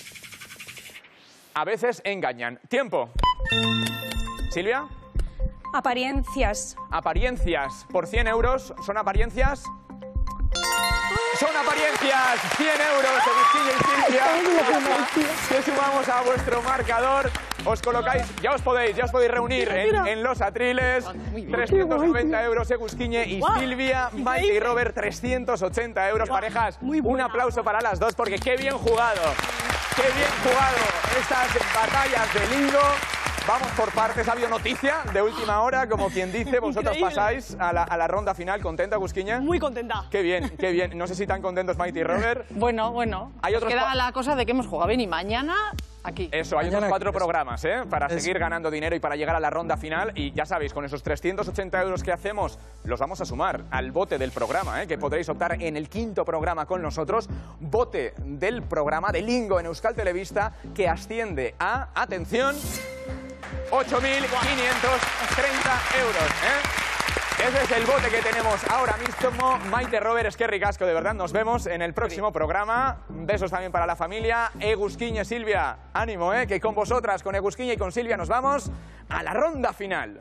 A veces engañan. ¡Tiempo! ¿Silvia? Apariencias. Apariencias. Por 100 euros, ¿son apariencias? Son apariencias, 100 euros, Agustín y Silvia, que sumamos a vuestro marcador. Os colocáis, ya os podéis reunir en los atriles. 390 euros, Egusquiñe y Silvia, Maite y Robert, 380 euros. Parejas, un aplauso para las dos, porque qué bien jugado estas batallas de lingo. Vamos por partes, ha habido noticia de última hora, como quien dice. Vosotros pasáis a la ronda final. ¿Contenta, Agusquiña? Muy contenta. Qué bien, qué bien. No sé si tan contentos Maite y Robert. Bueno. Hay otros queda la cosa de que hemos jugado bien y mañana aquí. Eso, hay Mañana otros 4 aquí. programas, para seguir ganando dinero y para llegar a la ronda final. Y ya sabéis, con esos 380 euros que hacemos, los vamos a sumar al bote del programa, que podréis optar en el 5º programa con nosotros. Bote del programa de Lingo en Euskal Telebista, que asciende a, atención, 8.530 euros, Ese es el bote que tenemos ahora mismo. Maite, Robert, es que ricasco, de verdad. Nos vemos en el próximo programa. Besos también para la familia. Egusquiñe, Silvia, ánimo, que con vosotras, con Egusquiñe y con Silvia, nos vamos a la ronda final.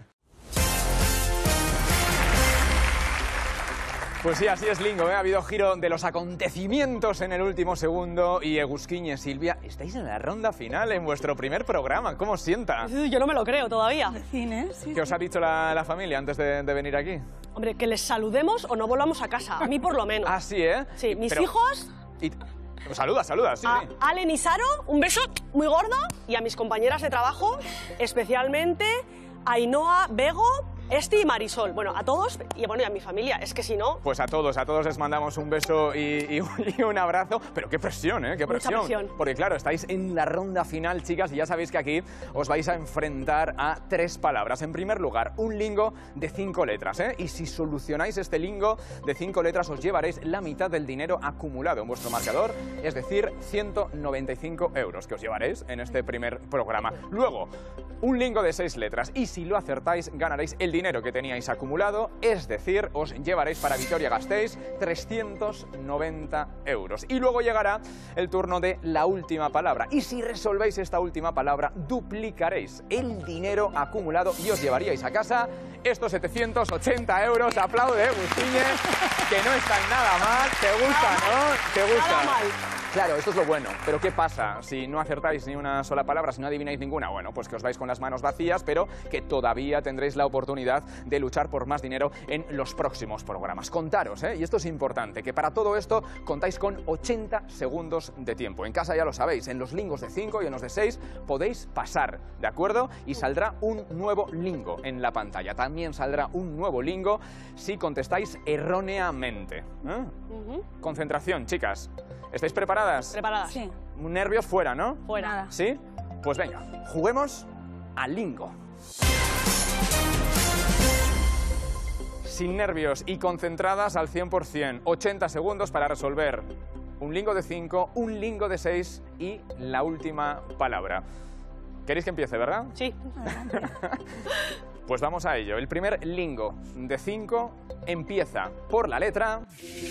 Pues sí, así es, Lingo, Ha habido giro de los acontecimientos en el último segundo. Y Egusquiñe, Silvia, estáis en la ronda final en vuestro primer programa. ¿Cómo os sienta? Yo no me lo creo todavía. De cine, sí. ¿Qué os ha dicho la familia antes de venir aquí? Hombre, que les saludemos o no volvamos a casa. A mí por lo menos. Ah, sí, ¿eh? Sí, mis Pero- hijos, Y... Saluda, sí. a Alen y Saro, un beso muy gordo. Y a mis compañeras de trabajo, especialmente a Ainhoa, Bego, Esti y Marisol. Bueno, a todos y bueno, y a mi familia. Es que si no... Pues a todos les mandamos un beso y un abrazo. Pero qué presión, ¿eh? Qué Mucha presión. Porque claro, estáis en la ronda final, chicas, y ya sabéis que aquí os vais a enfrentar a 3 palabras. En primer lugar, un lingo de 5 letras, Y si solucionáis este lingo de 5 letras, os llevaréis la mitad del dinero acumulado en vuestro marcador, es decir, 195 euros que os llevaréis en este primer programa. Luego, un lingo de 6 letras, y si lo acertáis, ganaréis el dinero que teníais acumulado, es decir, os llevaréis para Vitoria-Gasteiz 390 euros. Y luego llegará el turno de la última palabra, y si resolvéis esta última palabra, duplicaréis el dinero acumulado y os llevaríais a casa estos 780 euros. Aplaude, Agustín, que no están nada mal. ¿Te gusta, no? ¿Te gusta? Nada mal. Claro, esto es lo bueno. Pero ¿qué pasa si no acertáis ni una sola palabra, si no adivináis ninguna? Bueno, pues que os vais con las manos vacías, pero que todavía tendréis la oportunidad de luchar por más dinero en los próximos programas. Contaros, y esto es importante, que para todo esto contáis con 80 segundos de tiempo. En casa ya lo sabéis, en los lingos de 5 y en los de 6 podéis pasar, ¿de acuerdo? Y saldrá un nuevo lingo en la pantalla. También saldrá un nuevo lingo si contestáis erróneamente. Concentración, chicas. ¿Estáis preparadas? Preparadas. Sí. Nervios fuera, ¿no? Fuera. Nada. ¿Sí? Pues venga, juguemos al lingo. Sin nervios y concentradas al 100%. 80 segundos para resolver un lingo de 5, un lingo de 6 y la última palabra. ¿Queréis que empiece, verdad? Sí. Pues vamos a ello. El primer lingo de 5 empieza por la letra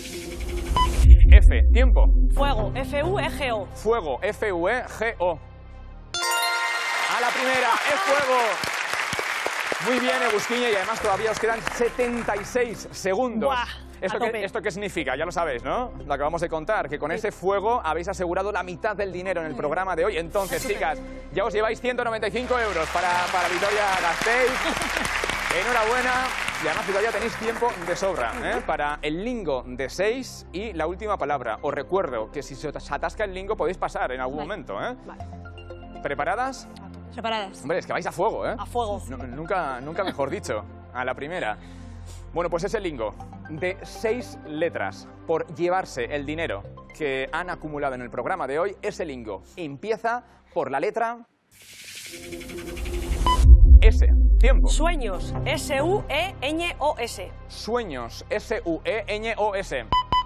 F. Tiempo. Fuego. F-U-E-G-O. Fuego. F-U-E-G-O. A la primera, es fuego. Muy bien, Egusquiñe, y además todavía os quedan 76 segundos. Buah. ¿Esto qué significa? Ya lo sabéis, ¿no? Lo acabamos de contar, que con ese fuego habéis asegurado la mitad del dinero en el programa de hoy. Entonces, chicas, ya os lleváis 195 euros para Vitoria Gasteiz. Enhorabuena. Y además todavía tenéis tiempo de sobra para el lingo de 6 y la última palabra. Os recuerdo que si se os atasca el lingo podéis pasar en algún momento. ¿Preparadas? Preparadas. Hombre, es que vais a fuego, ¿eh? A fuego. Nunca mejor dicho, a la primera. Bueno, pues ese lingo de 6 letras por llevarse el dinero que han acumulado en el programa de hoy, ese lingo empieza por la letra S. Tiempo. Sueños. S-U-E-Ñ-O-S. Sueños. S-U-E-Ñ-O-S.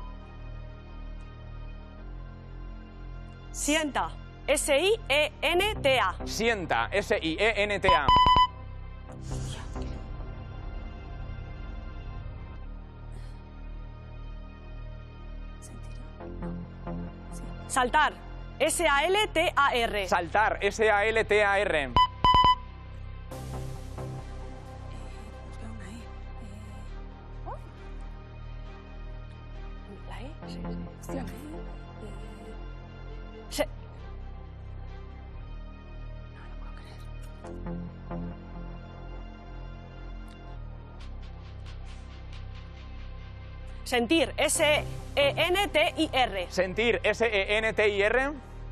Sienta. S-I-E-N-T-A. Sienta. S-I-E-N-T-A. Saltar. S-A-L-T-A-R. Saltar. S-A-L-T-A-R. La E. Sentir. S-E-N-T-I-R. Sentir. S-E-N-T-I-R.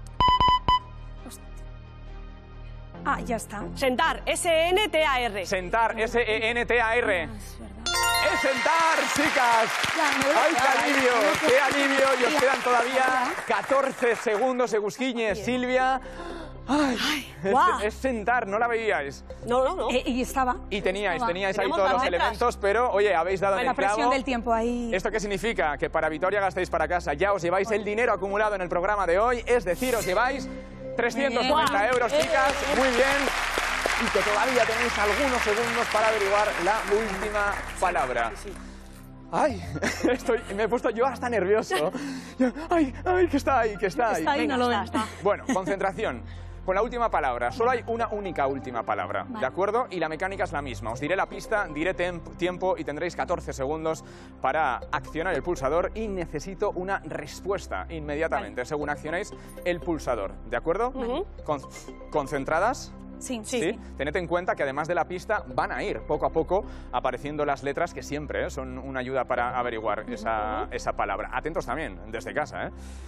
Ah, ya está. Sentar. S-E-N-T-A-R. Sentar. S-E-N-T-A-R. Es verdad. ¡Es sentar, chicas! Ya, me voy a ¡Ay, qué quedar ahí. alivio! ¡Qué alivio! Y os Ya. quedan todavía 14 segundos, Egusquiñe, Silvia. ¡Ay! guau. Es sentar, no la veíais. No. Y estaba. Y teníais ahí Teníamos todos las los letras. elementos, pero, oye, habéis dado en La el clavo. presión del tiempo ahí. ¿Esto qué significa? Que para Vitoria Gasteiz para casa ya os lleváis el dinero acumulado en el programa de hoy, es decir, os lleváis 390 euros, chicas. Muy bien. Y que todavía tenéis algunos segundos para averiguar la última palabra. Ay, me he puesto yo hasta nervioso. Ay, que está ahí, que está ahí. Está ahí, no lo veo. Bueno, concentración. Con la última palabra, solo hay una única última palabra, ¿de acuerdo? Y la mecánica es la misma. Os diré la pista, diré tiempo y tendréis 14 segundos para accionar el pulsador y necesito una respuesta inmediatamente, según accionéis el pulsador, ¿de acuerdo? ¿Concentradas? Sí. Sí. Tened en cuenta que además de la pista van a ir poco a poco apareciendo las letras que siempre son una ayuda para averiguar esa palabra. Atentos también, desde casa, ¿eh?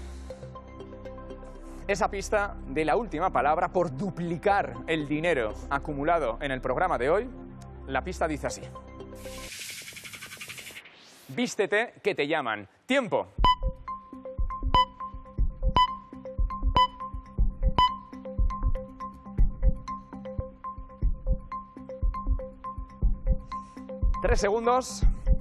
Esa pista de la última palabra, por duplicar el dinero acumulado en el programa de hoy, la pista dice así. Vístete que te llaman. Tiempo. Tres segundos.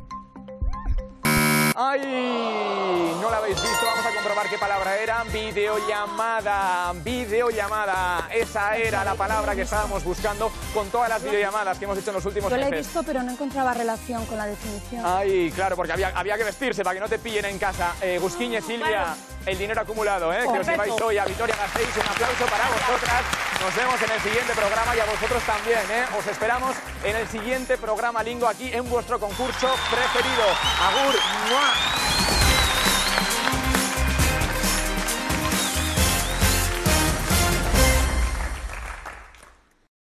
¡Ay! No la habéis visto, vamos a comprobar qué palabra era. Videollamada, videollamada. Esa era la palabra que estábamos buscando con todas las videollamadas que hemos hecho en los últimos Yo la he meses. visto, pero no encontraba relación con la definición. Ay, claro, porque había que vestirse para que no te pillen en casa. Gusquiñe, Silvia, el dinero acumulado, que os lleváis hoy a Vitoria Gasteiz. Un aplauso para vosotras. Nos vemos en el siguiente programa y a vosotros también, Os esperamos en el siguiente programa Lingo aquí en vuestro concurso preferido. Agur. ¡Mua!